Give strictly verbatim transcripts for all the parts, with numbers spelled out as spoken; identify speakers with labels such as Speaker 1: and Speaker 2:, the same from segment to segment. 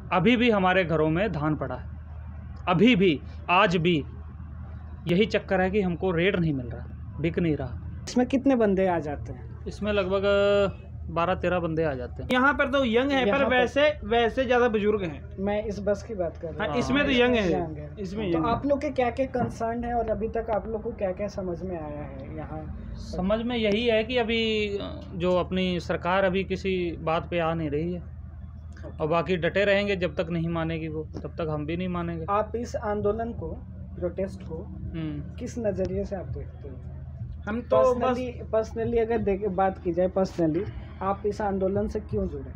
Speaker 1: अभी भी हमारे घरों में धान पड़ा है, अभी भी, आज भी। यही चक्कर है कि हमको रेट नहीं मिल रहा, बिक नहीं रहा।
Speaker 2: इसमें कितने बंदे आ जाते हैं?
Speaker 1: इसमें लगभग बारह तेरह बंदे आ जाते हैं।
Speaker 3: यहाँ पर तो यंग है, पर वैसे वैसे ज्यादा बुजुर्ग हैं।
Speaker 2: मैं इस बस की बात कर रहा हूँ।
Speaker 3: हाँ, इसमें तो यंग है,
Speaker 2: है।
Speaker 3: इसमें
Speaker 2: तो आप लोग के क्या क्या कंसर्न है और अभी तक आप लोग को क्या क्या समझ में आया है? यहाँ
Speaker 1: समझ में यही है कि अभी जो अपनी सरकार अभी किसी बात पे आ नहीं रही है, और बाकी डटे रहेंगे जब तक नहीं मानेगी वो, तब तक हम भी नहीं मानेंगे।
Speaker 2: आप इस आंदोलन को, प्रोटेस्ट को किस नज़रिए से आप देखते हो?
Speaker 3: हम तो
Speaker 2: पर्सनली पर्सनली अगर देख बात की जाए, पर्सनली आप इस आंदोलन से क्यों जुड़े?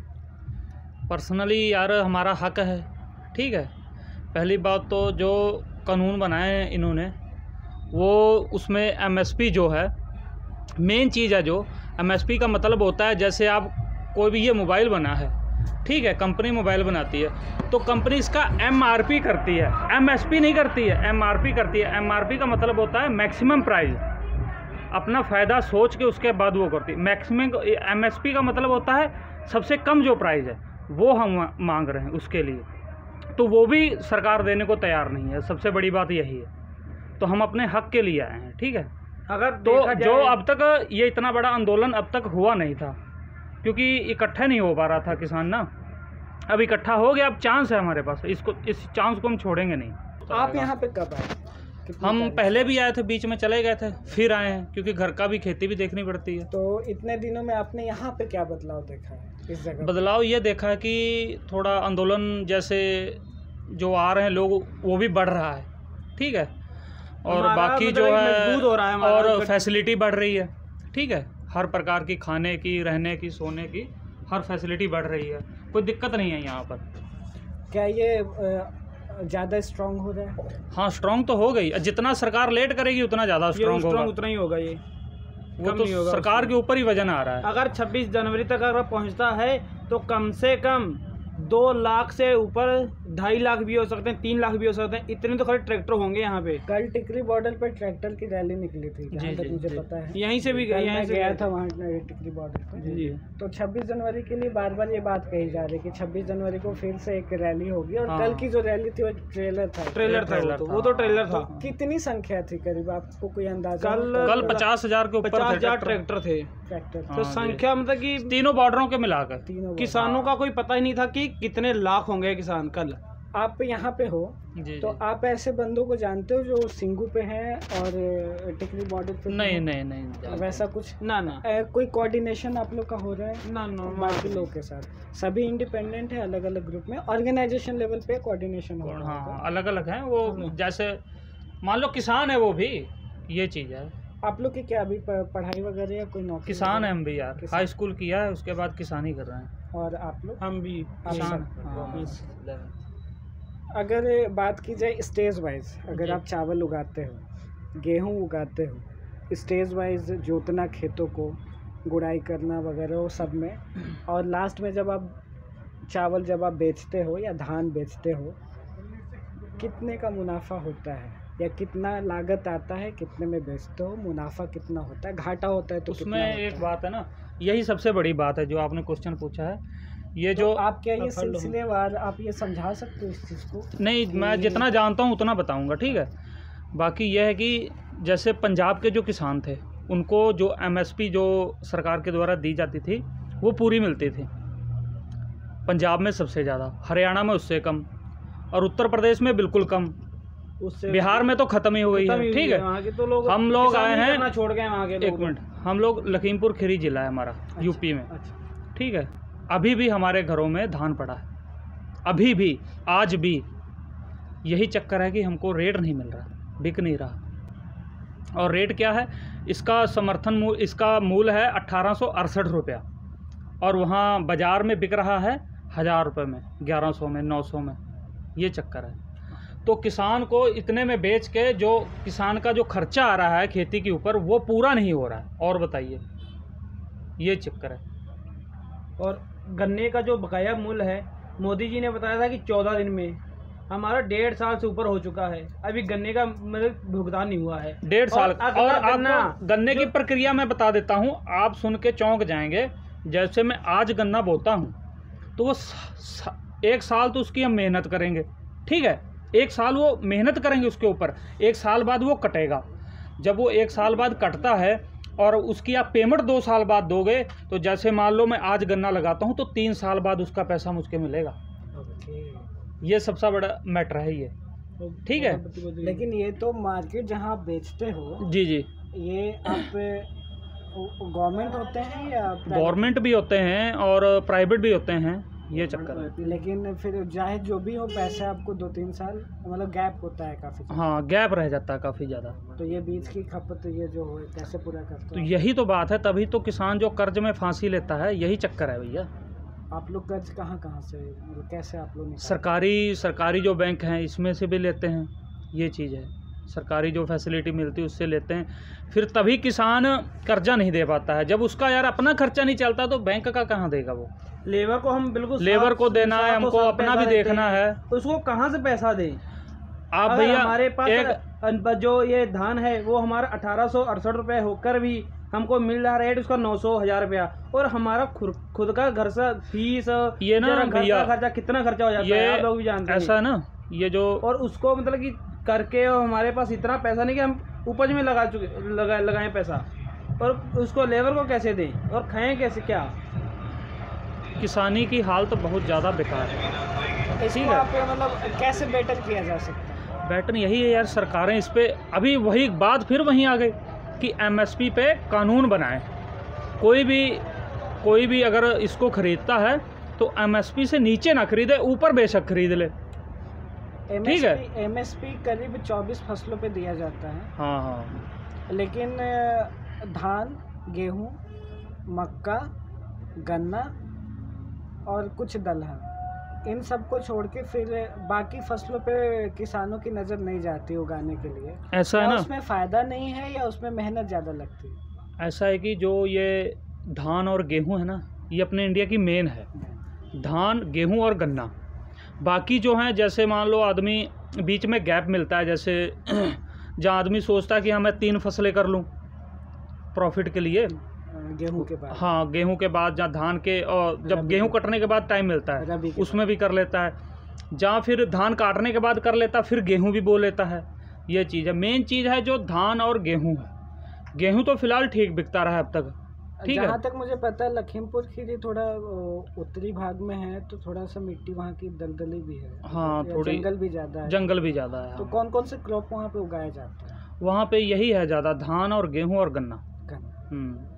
Speaker 1: पर्सनली यार हमारा हक है, ठीक है। पहली बात तो जो कानून बनाए हैं इन्होंने, वो उसमें एमएसपी जो है, मेन चीज़ है। जो एमएसपी का मतलब होता है, जैसे आप कोई भी ये मोबाइल बना है, ठीक है, कंपनी मोबाइल बनाती है तो कंपनी इसका एमआरपी करती है, एमएसपी नहीं करती है, एमआरपी करती है। एमआरपी का मतलब होता है मैक्सिमम प्राइस, अपना फ़ायदा सोच के उसके बाद वो करती है। मैक्सिमम एमएसपी का मतलब होता है सबसे कम जो प्राइस है वो हम मांग रहे हैं उसके लिए, तो वो भी सरकार देने को तैयार नहीं है। सबसे बड़ी बात यही है, तो हम अपने हक के लिए आए हैं, ठीक है।
Speaker 3: अगर
Speaker 1: तो जो अब तक ये इतना बड़ा आंदोलन अब तक हुआ नहीं था, क्योंकि इकट्ठा नहीं हो पा रहा था किसान ना, अब इकट्ठा हो गया। अब चांस है हमारे पास, इसको इस चांस को हम छोड़ेंगे नहीं।
Speaker 2: आप यहाँ पे कब आए?
Speaker 1: हम पहले भी आए थे, बीच में चले गए थे, फिर आए हैं, क्योंकि घर का भी खेती भी देखनी पड़ती है।
Speaker 2: तो इतने दिनों में आपने यहाँ पे क्या बदलाव देखा है इस जगह?
Speaker 1: बदलाव ये देखा है कि थोड़ा आंदोलन जैसे जो आ रहे हैं लोग, वो भी बढ़ रहा है, ठीक है। और बाकी जो है
Speaker 3: हो रहा है
Speaker 1: और फैसिलिटी बढ़ रही है, ठीक है। हर प्रकार की खाने की, रहने की, सोने की हर फैसिलिटी बढ़ रही है, कोई दिक्कत नहीं है यहाँ पर।
Speaker 2: क्या ये ज़्यादा स्ट्रांग हो रहा है?
Speaker 1: हाँ, स्ट्रांग तो हो गई। जितना सरकार लेट करेगी उतना ज़्यादा स्ट्रांग होगा,
Speaker 3: उतना ही होगा। ये
Speaker 1: वो तो सरकार के ऊपर ही वजन आ रहा है।
Speaker 3: अगर छब्बीस जनवरी तक अगर पहुँचता है तो कम से कम दो लाख से ऊपर, ढाई लाख भी हो सकते हैं, तीन लाख भी हो सकते हैं, इतने तो खाली ट्रैक्टर होंगे यहाँ पे।
Speaker 2: कल टिकरी बॉर्डर पे ट्रैक्टर की रैली निकली थी, जहाँ तक मुझे पता है।
Speaker 3: यहीं से भी
Speaker 2: यहीं से गया था वहाँ टिकरी बॉर्डर पे।
Speaker 3: जी।
Speaker 2: तो छब्बीस जनवरी के लिए बार बार ये बात कही जा रही है कि छब्बीस जनवरी को फिर से एक रैली होगी, और कल की जो रैली थी वो ट्रेलर था।
Speaker 3: ट्रेलर था वो तो, वो तो ट्रेलर था।
Speaker 2: कितनी संख्या थी करीब, आपको कोई अंदाजा?
Speaker 3: कल
Speaker 1: कल पचास हजार के ऊपर
Speaker 3: पचास हजार ट्रैक्टर थे।
Speaker 2: ट्रैक्टर
Speaker 3: तो संख्या मतलब कि
Speaker 1: तीनों बॉर्डरों के मिलाकर
Speaker 2: तीनों
Speaker 3: किसानों का कोई पता ही नहीं था कि कितने लाख होंगे किसान। कल
Speaker 2: आप यहाँ पे हो
Speaker 1: जी,
Speaker 2: तो
Speaker 1: जी।
Speaker 2: आप ऐसे बंदों को जानते हो जो सिंगू पे हैं और टिकरी बॉर्डर पे?
Speaker 1: नहीं नहीं नहीं,
Speaker 2: वैसा कुछ
Speaker 3: ना ना
Speaker 2: ए, कोई कोऑर्डिनेशन आप लोग का हो रहा है?
Speaker 3: ना ना
Speaker 2: बाकी लोग के साथ सभी इंडिपेंडेंट है, अलग अलग ग्रुप में ऑर्गेनाइजेशन लेवल पे कोऑर्डिनेशन हो रहा है?
Speaker 1: हाँ, अलग अलग हैं वो। जैसे मान लो किसान है, वो भी ये चीज़ है।
Speaker 2: आप लोग की क्या अभी पढ़ाई वगैरह या कोई नौकरी?
Speaker 1: किसान है हम भी यार, हाई स्कूल किया है, उसके बाद किसानी कर रहे हैं।
Speaker 2: और आप लोग?
Speaker 3: हम भी
Speaker 1: किसान।
Speaker 2: अगर बात की जाए स्टेज वाइज, अगर आप चावल उगाते हो, गेहूं उगाते हो, स्टेज वाइज जोतना खेतों को, गुड़ाई करना वगैरह वो सब में, और लास्ट में जब आप चावल जब आप बेचते हो या धान बेचते हो, कितने का मुनाफा होता है या कितना लागत आता है, कितने में बेचते हो, मुनाफा कितना होता है, घाटा होता है तो
Speaker 1: उसमें एक बात है ना, यही सबसे बड़ी बात है जो आपने क्वेश्चन पूछा है। ये जो
Speaker 2: तो आप क्या ये सिलसिलेवार आप ये समझा सकते हो इस चीज़ को?
Speaker 1: नहीं, मैं जितना जानता हूँ उतना बताऊँगा, ठीक है। बाकी यह है कि जैसे पंजाब के जो किसान थे, उनको जो एमएसपी जो सरकार के द्वारा दी जाती थी वो पूरी मिलती थी। पंजाब में सबसे ज़्यादा, हरियाणा में उससे कम, और उत्तर प्रदेश में बिल्कुल कम,
Speaker 3: उससे
Speaker 1: बिहार में तो ख़त्म ही हो गई है, ठीक है।
Speaker 3: तो लोग
Speaker 1: हम लोग आए हैं,
Speaker 3: छोड़ गए वहाँ के।
Speaker 1: एक मिनट, हम लोग लखीमपुर खीरी जिला है हमारा, यूपी में, ठीक है। अभी भी हमारे घरों में धान पड़ा है, अभी भी, आज भी। यही चक्कर है कि हमको रेट नहीं मिल रहा, बिक नहीं रहा। और रेट क्या है इसका? समर्थन मूल, इसका मूल है अट्ठारह सौ अड़सठ रुपया, और वहाँ बाज़ार में बिक रहा है हज़ार रुपये में, ग्यारह सौ में, नौ सौ में। ये चक्कर है। तो किसान को इतने में बेच के जो किसान का जो खर्चा आ रहा है खेती के ऊपर, वो पूरा नहीं हो रहा है। और बताइए, ये चक्कर है।
Speaker 3: और गन्ने का जो बकाया मूल्य है, मोदी जी ने बताया था कि चौदह दिन में, हमारा डेढ़ साल से ऊपर हो चुका है, अभी गन्ने का मतलब भुगतान नहीं हुआ है।
Speaker 1: डेढ़ साल।
Speaker 3: और,
Speaker 1: और आपको गन्ने की प्रक्रिया मैं बता देता हूँ, आप सुन के चौंक जाएंगे। जैसे मैं आज गन्ना बोता हूँ तो वो एक साल तो उसकी हम मेहनत करेंगे, ठीक है, एक साल वो मेहनत करेंगे उसके ऊपर, एक साल बाद वो कटेगा। जब वो एक साल बाद कटता है और उसकी आप पेमेंट दो साल बाद दोगे, तो जैसे मान लो मैं आज गन्ना लगाता हूँ तो तीन साल बाद उसका पैसा मुझको मिलेगा। ये सबसे बड़ा मैटर है ये, ठीक है।
Speaker 2: लेकिन ये तो मार्केट जहाँ आप बेचते हो,
Speaker 1: जी जी,
Speaker 2: ये आप गवर्नमेंट होते हैं या
Speaker 1: गवर्नमेंट भी होते हैं और प्राइवेट भी होते हैं, ये चक्कर है।
Speaker 2: लेकिन फिर चाहे जो भी हो, पैसा आपको दो तीन साल मतलब गैप होता है काफ़ी।
Speaker 1: हाँ, गैप रह जाता है काफ़ी ज़्यादा।
Speaker 2: तो ये बीज की खपत ये जो हो कैसे पूरा करते
Speaker 1: तो
Speaker 2: हैं?
Speaker 1: यही तो बात है, तभी तो किसान जो कर्ज में फांसी लेता है, यही चक्कर है भैया।
Speaker 2: आप लोग कर्ज कहाँ कहाँ से मतलब कैसे आप लोग निकालते हैं?
Speaker 1: सरकारी सरकारी जो बैंक हैं इसमें से भी लेते हैं, ये चीज़ है। सरकारी जो फैसिलिटी मिलती है उससे लेते हैं, फिर तभी किसान कर्जा नहीं दे पाता है। जब उसका यार अपना खर्चा नहीं चलता तो बैंक का कहाँ देगा वो।
Speaker 3: लेबर को हम बिल्कुल
Speaker 1: लेबर को देना है, हमको अपना भी देखना है,
Speaker 3: उसको कहाँ से पैसा दें
Speaker 1: आप
Speaker 3: अगर
Speaker 1: भैया।
Speaker 3: हमारे पास
Speaker 1: एक
Speaker 3: जो ये धान है वो हमारा अठारह सौ अड़सठ रुपये होकर भी हमको मिल रहा रेट उसका नौ सौ हजार रुपया, और हमारा खुद खुद का घर से फीस
Speaker 1: ये ना भैया,
Speaker 3: खर्चा कितना खर्चा हो जाता है, आप लोग भी जानते हैं
Speaker 1: ऐसा ना ये जो,
Speaker 3: और उसको मतलब कि करके और हमारे पास इतना पैसा नहीं कि हम उपज में लगा चुके लगा लगाएं पैसा, और उसको लेबर को कैसे दें और खाएं कैसे? क्या
Speaker 1: किसानी की हाल तो बहुत ज़्यादा बेकार है।
Speaker 2: इसको आप मतलब कैसे बेटर किया जा सकता है?
Speaker 1: बेटर यही है यार, सरकारें इस पे अभी वही बात फिर वहीं आ गई कि एमएसपी पे कानून बनाएं। कोई भी कोई भी अगर इसको खरीदता है तो एमएसपी से नीचे ना खरीदे, ऊपर बेशक खरीद ले, ठीक है।
Speaker 2: एमएसपी करीब चौबीस फसलों पे दिया जाता है।
Speaker 1: हाँ हाँ,
Speaker 2: लेकिन धान, गेहूँ, मक्का, गन्ना और कुछ दलहन, इन सब को छोड़ के फिर बाकी फसलों पे किसानों की नज़र नहीं जाती उगाने के लिए।
Speaker 1: ऐसा है ना,
Speaker 2: उसमें फ़ायदा नहीं है या उसमें मेहनत ज़्यादा लगती है?
Speaker 1: ऐसा है कि जो ये धान और गेहूं है ना, ये अपने इंडिया की मेन है, धान, गेहूं और गन्ना। बाकी जो हैं, जैसे मान लो आदमी बीच में गैप मिलता है, जैसे जहाँ आदमी सोचता है कि हाँ मैं तीन फसलें कर लूँ प्रॉफिट के लिए,
Speaker 2: गेहूं के बाद,
Speaker 1: हाँ गेहूं के बाद, जहाँ धान के, और जब गेहूं कटने के बाद टाइम मिलता है उसमें भी कर लेता है, जहाँ फिर धान काटने के बाद कर लेता, फिर गेहूं भी बो लेता है। ये चीज़ है, मेन चीज़ है जो धान और गेहूं है। गेहूं तो फिलहाल ठीक बिकता रहा है अब तक, ठीक है।
Speaker 2: जहाँ तक मुझे पता है लखीमपुर खीरी थोड़ा उत्तरी भाग में है, तो थोड़ा सा मिट्टी वहाँ की दलदली भी है,
Speaker 1: हाँ थोड़ी
Speaker 2: जंगल भी ज़्यादा है।
Speaker 1: जंगल भी ज़्यादा है।
Speaker 2: तो कौन कौन से क्रॉप वहाँ पे उगाए जाते हैं?
Speaker 1: वहाँ पे यही है ज़्यादा, धान और गेहूं और गन्ना।
Speaker 2: गन्ना।
Speaker 1: हम्म